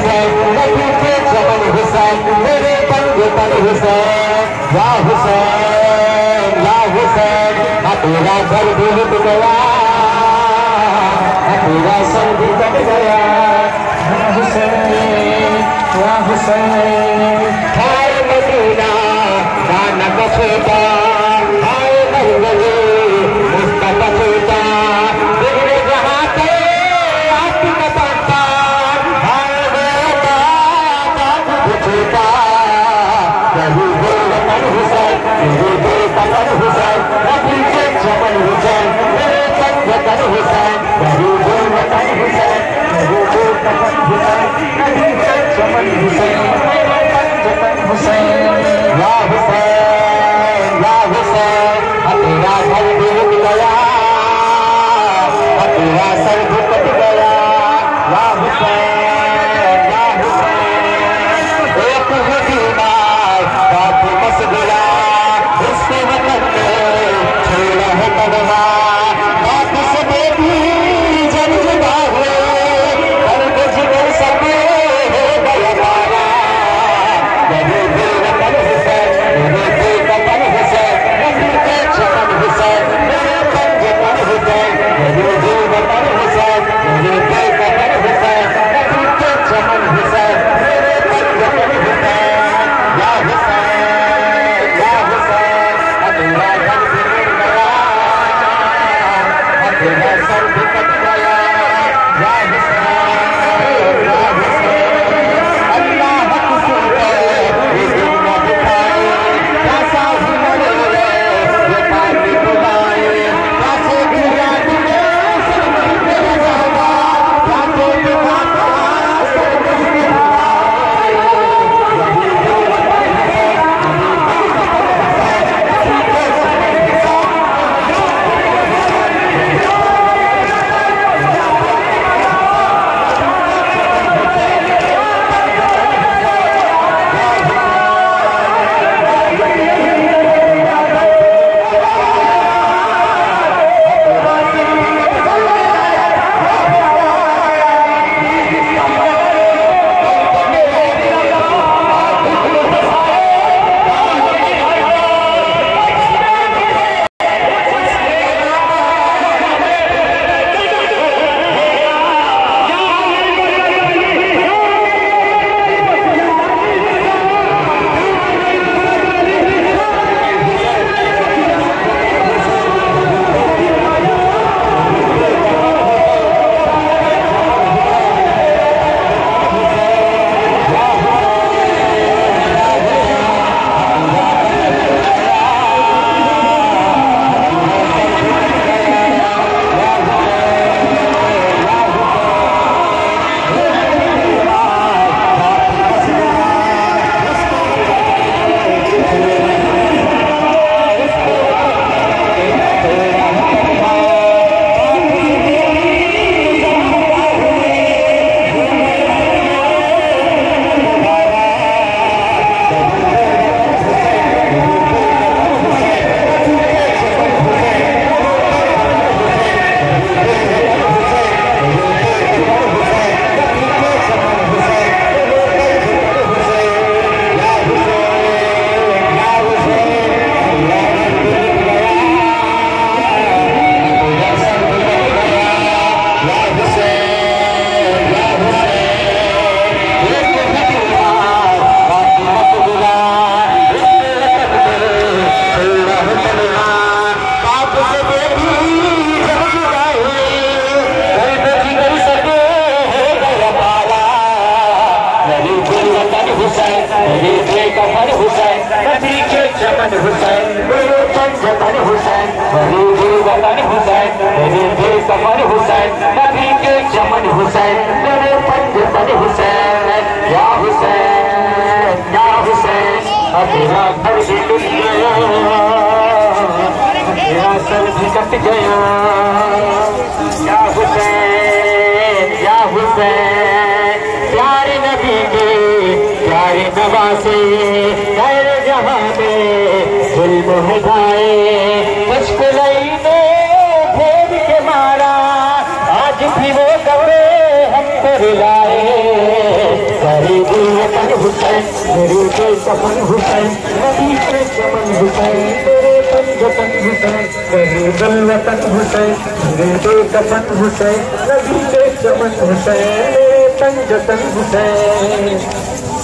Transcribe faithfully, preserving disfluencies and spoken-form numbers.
हुसैन नबी के चमन हुसैन मेरे बंदे तन हुसैन या हुसैन या हुसैन तेरा घर भी लुट गया तेरा सर भी कट गया या हुसैन या हुसैन हाय मदीना दाना का छोटा हाय मंगले उसका बचोटा बिगड़े जहाँ के आपकी कपाटा हाय बेटा बचोटा यही बेटा हुसैन यही बेटा हुसैन नबी के चमन हुसैन मेरे पंजतन हुसैन यही बेटा हुसैन यही बेटा हुसैन नबी के चमन हुसैन मेरे पंजतन हुसैन या हुसैन या हुसैन तेरा घर भी लुट गया तेरा सर भी कट गया या हुसैन या हुसैन एक मदीना बाकी बस गया उसके वतन में छोड़ा है कदमा बाकी से बेटी जब जुदा हुए कर जिगर सके हो गया मारा मेरे दिल वतन हुसैन मेरे दिल वतन हुसैन नबी के चमन हुसैन मेरे पंजतन हुसैन मेरे दिल वतन हुसैन मेरे दिल वतन हुसैन नबी के चमन हुसैन मेरे पंजतन हुसैन या हुसैन या हुसैन तेरा घर भी लुट गया तेरा सर भी कट गया या हुसैन या हुसैन अल्लाह कुसुम ये दिन न दिखाए कैसा ही मरे ये पानी बुलाए कैसे भी याद में सर मेरे जाना कैसे भी खाता सर मेरे बुलाए यही दिल वतन चमन हुसैन मेरे पंजतन हुसैन मेरे दिल वतन हुसैन मेरे दिल कमर हुसैन नबी के चमन हुसैन मेरे पंजतन हुसैन या हुसैन या हुसैन तेरा घर भी लुट गया तेरा सर भी कट गया या हुसैन या हुसैन प्यारे नबी के प्यारे नवासे गैर जहां में जुल्म उठाए मुश्किलाई में भेद के मारा आज भी वो कपड़े हमको रुलाए मेरे दिल वतन हुसैन, मेरे बेचमन हुसैन, नबी के चमन हुसैन, मेरे पंजतन हुसैन, मेरे दिल वतन हुसैन, मेरे बेचमन हुसैन, नबी के चमन हुसैन, मेरे पंजतन हुसैन।